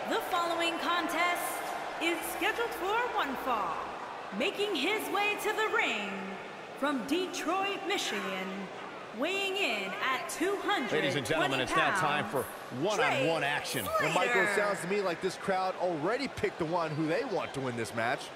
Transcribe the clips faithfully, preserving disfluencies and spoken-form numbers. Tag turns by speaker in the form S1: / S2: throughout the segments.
S1: The following contest is scheduled for one fall. Making his way to the ring from Detroit, Michigan, weighing in at two hundred twenty
S2: Ladies and gentlemen, it's now time for one-on-one action.
S3: Well, Michael, it sounds to me like this crowd already picked the one who they want to win this match.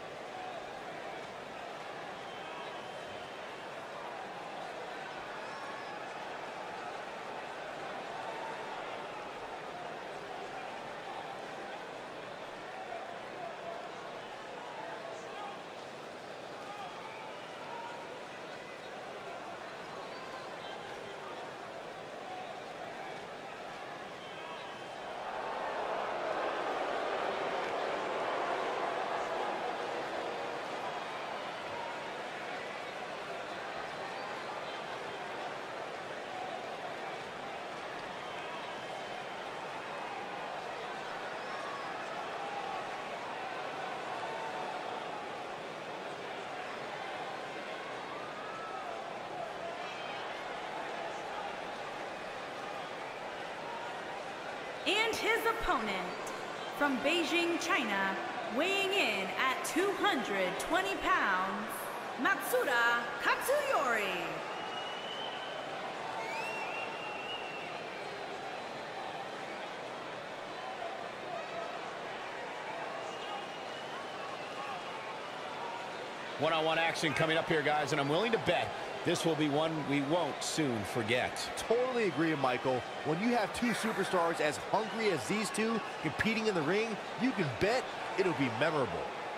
S1: And his opponent from Beijing, China, weighing in at two hundred twenty pounds, Matsuda Katsuyori.
S2: One-on-one action coming up here, guys, and I'm willing to bet this will be one we won't soon forget.
S3: Totally agree, Michael. When you have two superstars as hungry as these two competing in the ring, you can bet it'll be memorable.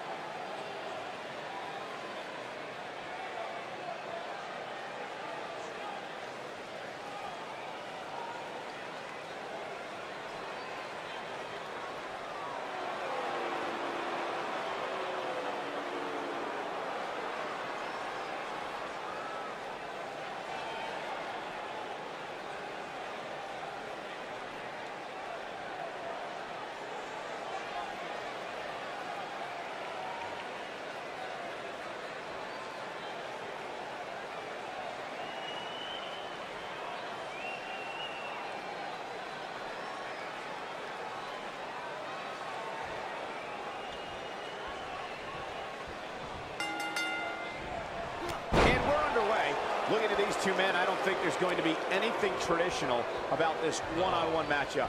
S4: Looking at these two men, I don't think there's going to be anything traditional about this one-on-one matchup.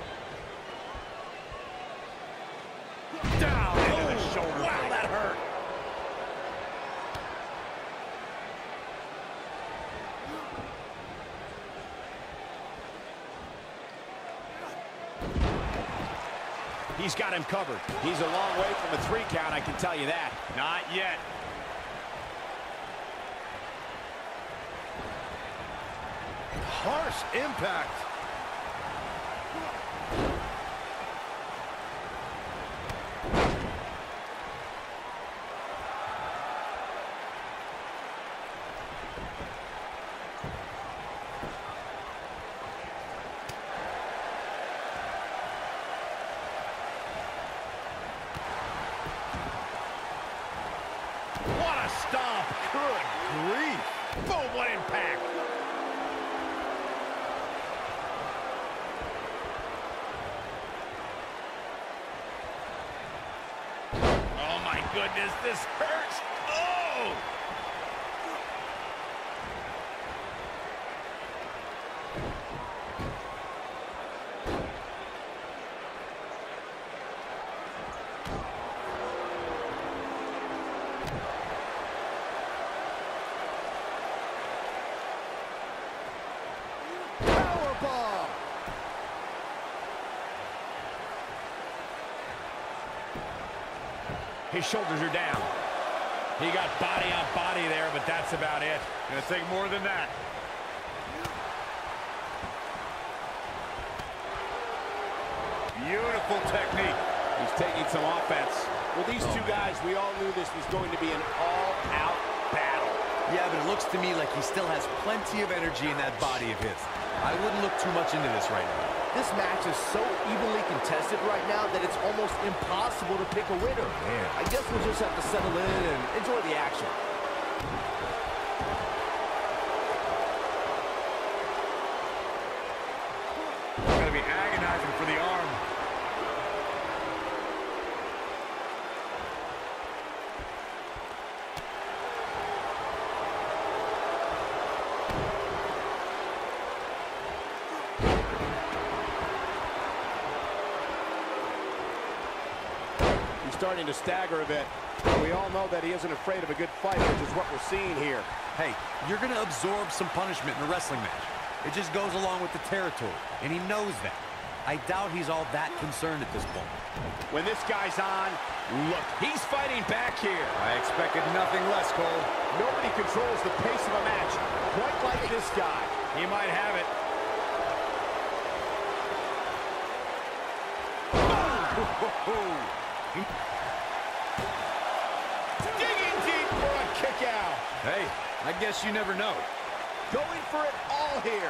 S2: Down into
S4: oh,
S2: the shoulder.
S4: Wow,
S2: break.
S4: that hurt. He's got him covered. He's a long way from a three count, I can tell you that.
S2: Not yet.
S3: Harsh impact.
S2: What a stomp.
S3: Good grief.
S2: Boom, what impact. Goodness, this hurts. Oh!
S3: Powerbomb.
S2: His shoulders are down. He got body on body there, but that's about it. Gonna take more than that. Beautiful technique.
S4: He's taking some offense. Well, these two guys, we all knew this was going to be an all-out battle.
S5: Yeah, but it looks to me like he still has plenty of energy in that body of his. I wouldn't look too much into this right now.
S3: This match is so evenly contested right now that it's almost impossible to pick a winner.
S5: Man.
S3: I guess we'll just have to settle in and enjoy the action.
S2: Gonna be agonizing for the arm.
S4: starting to stagger a bit. We all know that he isn't afraid of a good fight, which is what we're seeing here.
S5: Hey, you're going to absorb some punishment in a wrestling match. It just goes along with the territory, and he knows that. I doubt he's all that concerned at this point.
S4: When this guy's on,
S2: Look, he's fighting back here.
S5: I expected nothing less, Cole.
S4: nobody controls the pace of a match quite like this guy.
S2: He might have it. Digging deep for a kick out.
S5: Hey, I guess you never know.
S4: Going for it all here.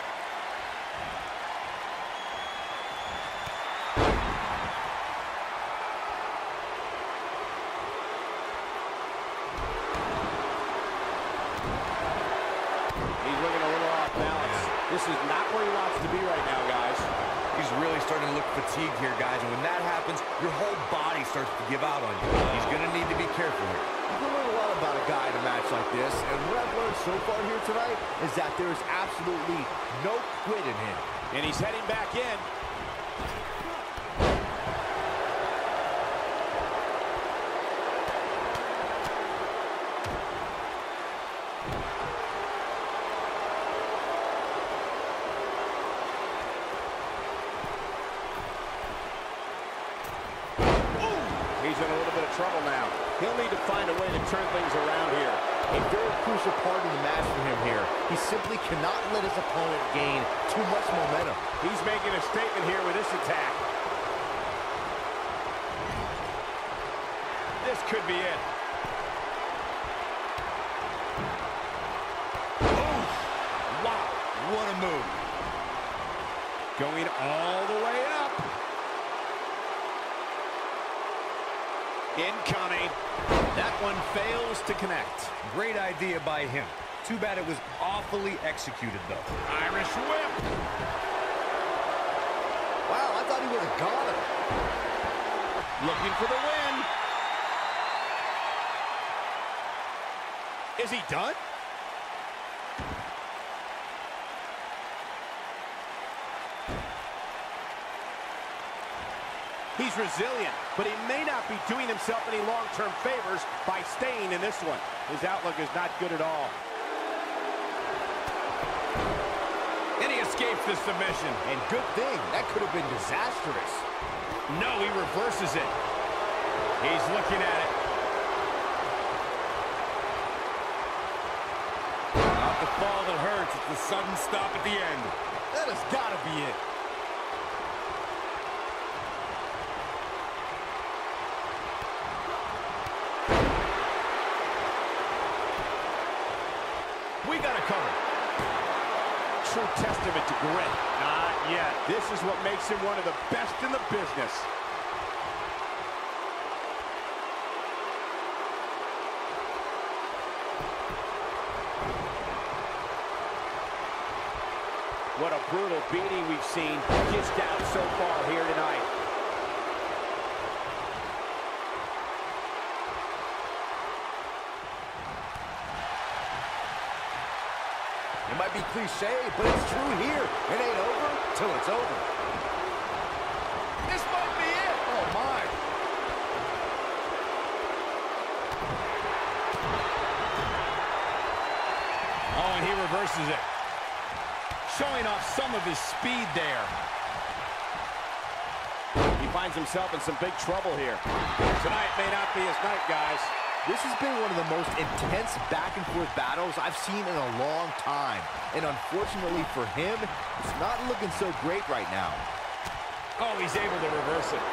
S4: He's looking a little off balance. This is not where he wants to be right now, guys.
S5: He's really starting to look fatigued here, guys, and when that happens, your whole body starts to give out on you. He's going to need to be careful here.
S3: You can learn a lot about a guy in a match like this, and what I've learned so far here tonight is that there is absolutely no quit in him.
S4: And he's heading back in. He's in a little bit of trouble now. He'll need to find a way to turn things around here.
S3: A very crucial part of the match for him here. He simply cannot let his opponent gain too much momentum.
S4: He's making a statement here with this attack.
S2: This could be it.
S5: Wow, what a move.
S2: Going all the way up. Incoming. That one fails to connect.
S5: Great idea by him. Too bad it was awfully executed, though.
S2: Irish whip.
S3: Wow, I thought he was a goner.
S2: Looking for the win. Is he done?
S4: He's resilient, but he may not be doing himself any long-term favors by staying in this one. His outlook is not good at all.
S2: And he escapes the submission.
S3: And good thing, that could have been disastrous.
S2: No, he reverses it. He's looking at it.
S5: Not the fall that hurts, it's the sudden stop at the end.
S3: That has got to be it.
S2: We got it covered.
S4: True testament to grit.
S2: Not yet.
S4: This is what makes him one of the best in the business. What a brutal beating we've seen dished out so far here tonight.
S3: It might be cliche, but it's true here. It ain't over till it's over.
S2: This might be it.
S3: Oh, my.
S2: Oh, and he reverses it. Showing off some of his speed there.
S4: He finds himself in some big trouble here. Tonight may not be his night, guys.
S3: This has been one of the most intense back-and-forth battles I've seen in a long time. And unfortunately for him, it's not looking so great right now.
S2: Oh, he's able to reverse it.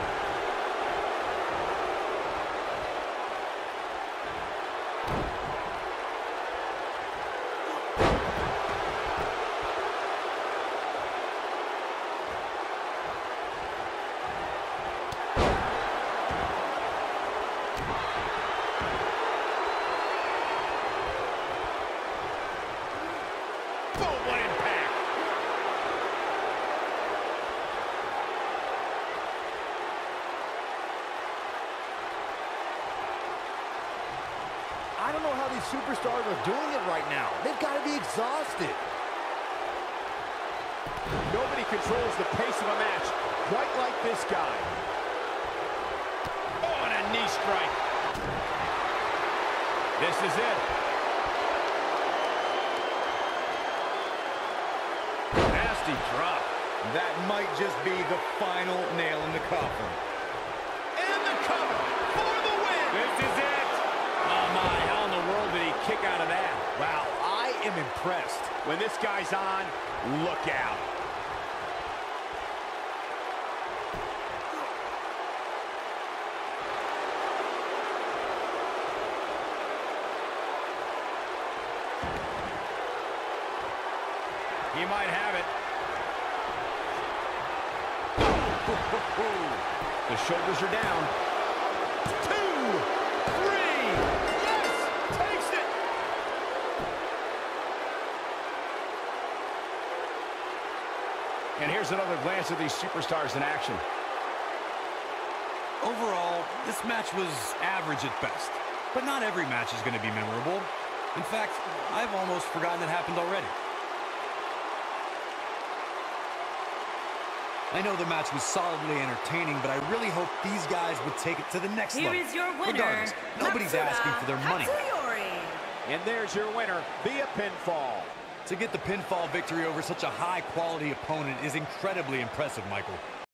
S3: I don't know how these superstars are doing it right now. They've got to be exhausted.
S4: Nobody controls the pace of a match quite like this guy.
S2: knee strike. This is it. Nasty drop.
S5: That might just be the final nail in the coffin.
S2: And the cover for the win. This is it. Oh, my. How in the world did he kick out of that?
S3: Wow, I am impressed.
S4: When this guy's on, look out.
S2: He might have it. The shoulders are down. Two, three, yes, takes it. And here's another glance at these superstars in action.
S5: Overall, this match was average at best. But not every match is going to be memorable. In fact, I've almost forgotten it happened already. I know the match was solidly entertaining, but I really hope these guys would take it to the next
S1: Here
S5: level.
S1: is your winner,
S5: Regardless, nobody's
S1: Natsuda
S5: asking for their money.
S1: Tatsuyori.
S4: And there's your winner via pinfall.
S5: To get the pinfall victory over such a high-quality opponent is incredibly impressive, Michael.